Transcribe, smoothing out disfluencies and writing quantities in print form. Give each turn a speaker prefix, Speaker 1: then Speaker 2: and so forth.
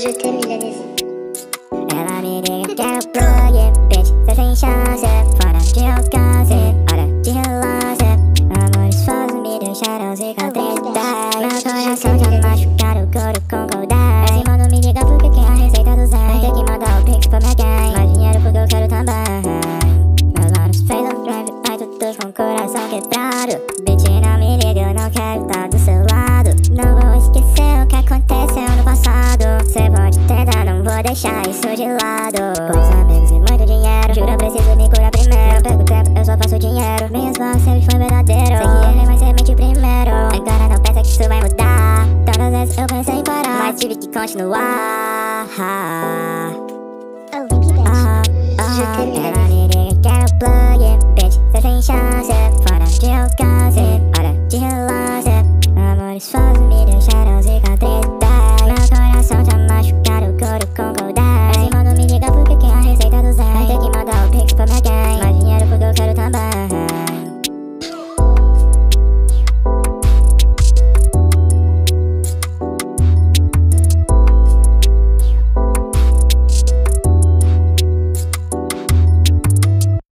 Speaker 1: Je t'aime Milanese.
Speaker 2: Ela me liga, quero plug, bitch, cê sem chance, fora de alcance, hora de relance. Amores falsos me deixaram cicatrizes. Meu coração tá machucado, couro com goldar. Esse mano me liga porque quer a receita do Zé. Vai ter que mandar o pix pra minha gang. Mais dinheiro porque eu quero também. Meus manos fez um breve, mas todos com o coração quebrado. Bitch, não me liga, eu não quero estar do seu lado. Não vou esquecer o que aconteceu no passado. Cê pode tentar, não vou deixar isso de lado. Poucos amigos e muito dinheiro, juro eu preciso me curar primeiro. Não perco tempo, eu só faço dinheiro. Minhas balas sempre foi verdadeiro. Sei que ele vai ser mente primeiro. Agora não pensa que isso vai mudar. Tantas vezes eu pensei em parar, mas tive que continuar.
Speaker 1: Oh, baby bitch. Je t'aime
Speaker 2: Ela
Speaker 1: Milanese.
Speaker 2: me liga, quero plug, bitch, cê sem chance, fora de alcance.